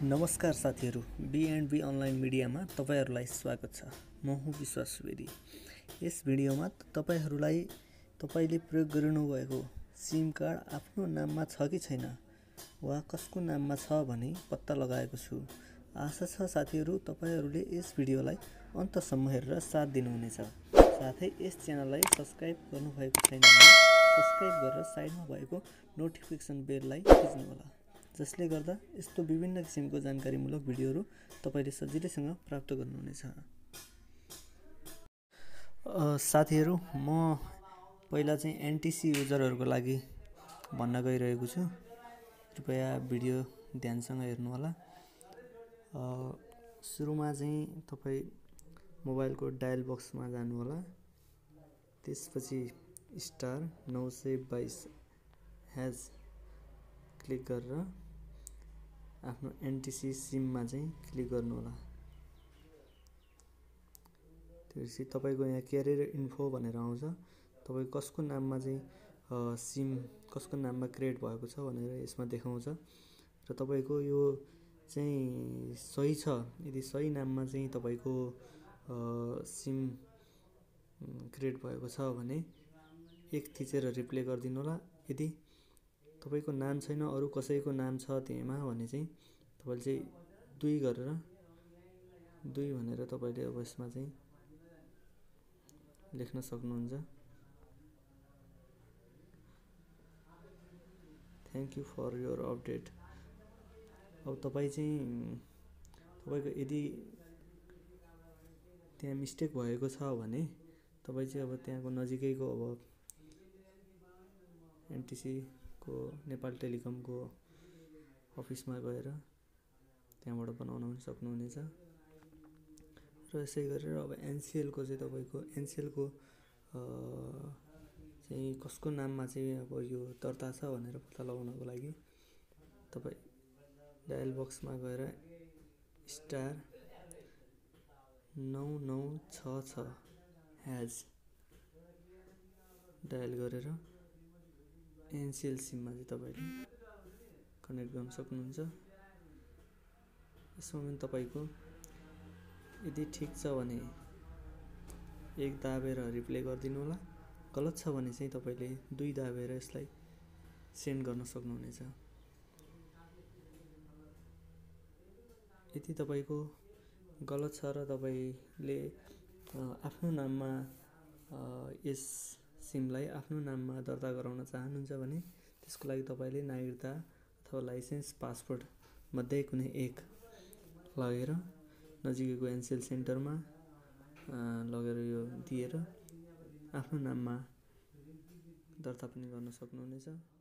नमस्कार साथीहरू, be online मिडियामा तपाईहरुलाई स्वागत छ। म हुँ विश्वास सुवेदी। यस भिडियोमा तपाईले प्रयोग गर्नुभएको सिम कार्ड आफ्नो नाममा छ कि छैन वा कसको नाममा छ भनी पत्ता लगाएको छु। आशा छ साथीहरू तपाईहरुले यस भिडियोलाई अन्तसम्म हेरेर साथ दिनुहुनेछ। साथै यस च्यानललाई सब्स्क्राइब गर्नुभएको छैन भने सब्स्क्राइब गरेर साइडमा भएको नोटिफिकेसन बेललाई थिच्नुहोला, जसले गर्दा यस्तो विभिन्न किसिमको जानकारीमूलक भिडियोहरू तपाईले सजिलैसँग प्राप्त गर्नुहुनेछ। साथीहरू, म पहिला चाहिँ एनटिसी युजरहरूको लागि भन्न गइरहेको छु। कृपया भिडियो ध्यानसँग हेर्नुहोला। सुरुमा चाहिँ तपाई मोबाइलको डायल बक्समा जानुहोला। त्यसपछि स्टार 922 हैज क्लिक गरेर आफ्नो एनटिसी सिममा चाहिँ क्लिक गर्नुहोला। त्यसपछि तपाईको यहाँ क्यारियर इन्फो भनेर आउँछ। तपाई कसको नाममा चाहिँ सिम कसको नाममा क्रिएट भएको छ भनेर यसमा देखाउँछ र तपाईको यो चाहिँ सही छ। यदि सही नाममा चाहिँ तपाईको सिम क्रिएट भएको छ भने एक थिचेर रिप्ले गरिदिनु होला। यदि तपाईको नाम छैन, अरु कसैको नाम छ त्यहीमा भने चाहिँ तपाईले चाहिँ 2 गरेर 2 भनेर तपाईले अब यसमा चाहिँ लेख्न सक्नुहुन्छ। Thank you for your update. अब तपाई चाहिँ तपाईको यदि त्यहाँ मिस्टेक भएको छ भने तपाई चाहिँ अब त्यहाँको नजिकैको अब एनटिसी को नेपाल टेलिकमको अफिसमा गएर त्यहाँबाट बनाउन सक्नुहुनेछ। र यसै गरेर अब एनसीएल को चाहिँ तपाईको एनसीएल को चाहिँ कसको नाममा चाहिँ अब यो दर्ता छ भनेर पत्ता लगाउनको लागि तपाई डायल बक्समा गएर स्टार 9966 हैज डायल गरेर एनसीएल सिममा चाहिँ तपाईले कनेक्ट गर्न सक्नुहुन्छ। यसमा पनि तपाईको यदि ठीक छ भने एक दाबेर रिप्ले गरिदिनु होला। गलत छ भने चाहिँ तपाईले 2 दाबेर यसलाई सेन्ड गर्न सक्नुहुनेछ। यदि तपाईको गलत छ र तपाईले आफ्नो नाममा यस सिमलाई आफ्नो नाममा दर्ता गराउन चाहनुहुन्छ भने त्यसको लागि तपाईले नागरिकता अथवा लाइसेन्स पासपोर्ट मध्ये कुनै एक लगेर नजिकैको एनसीएल सेन्टरमा लगेर यो दिएर आफ्नो नाममा दर्ता पनि गर्न सक्नुहुनेछ।